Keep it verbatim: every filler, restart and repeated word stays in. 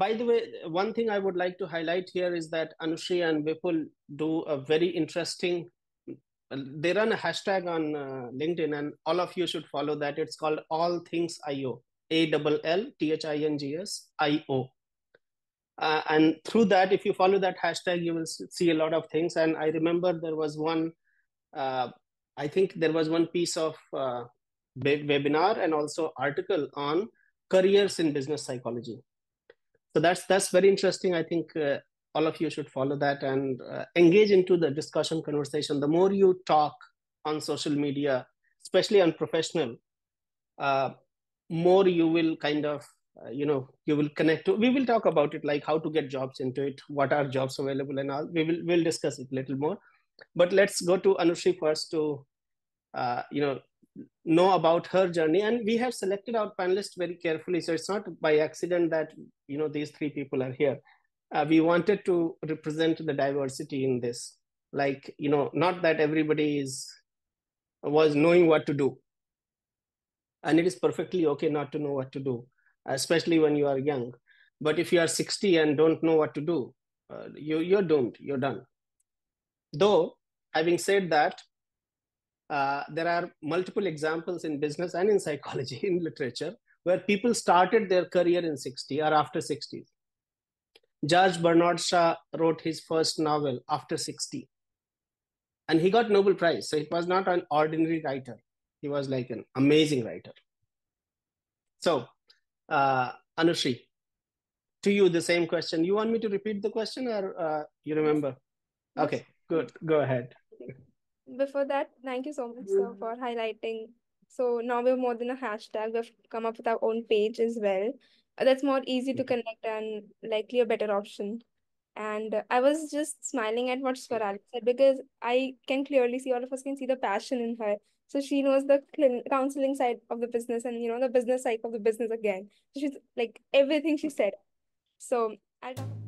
by the way, one thing I would like to highlight here is that Anushri and Vipul do a very interesting, they run a hashtag on uh, LinkedIn, and all of you should follow that. It's called All Things I O, A L L T H I N G S I O. Uh, and through that, if you follow that hashtag, you will see a lot of things. And I remember there was one, uh, I think there was one piece of uh, webinar and also article on careers in business psychology. So that's that's very interesting. I think uh, all of you should follow that and uh, engage into the discussion conversation. The more you talk on social media, especially on professional, uh, more you will kind of uh, you know you will connect to. We will talk about it, like how to get jobs into it, what are jobs available, and all. We will we'll discuss it a little more. But let's go to Anushri first to uh, you know know about her journey. And we have selected our panelists very carefully, so it's not by accident that you know these three people are here. Uh, we wanted to represent the diversity in this, like you know not that everybody is was knowing what to do, and it is perfectly okay not to know what to do, especially when you are young. But if you are sixty and don't know what to do, uh, you you're doomed, you're done. Though having said that, uh, there are multiple examples in business and in psychology, in literature, where people started their career in sixty or after sixties. George Bernard Shaw wrote his first novel after sixty, and he got Nobel Prize. So it was not an ordinary writer. He was like an amazing writer. So, uh, Anushri, to you, the same question. You want me to repeat the question, or uh, you remember? Yes. Okay, good. Go ahead. Before that, thank you so much, sir, for highlighting. So now we're more than a hashtag. We've come up with our own page as well. Uh, That's more easy to connect and likely a better option. And uh, I was just smiling at what Swarali said because I can clearly see, all of us can see the passion in her. So she knows the clin counseling side of the business and, you know, the business side of the business again. So she's like everything she said. So I'll talk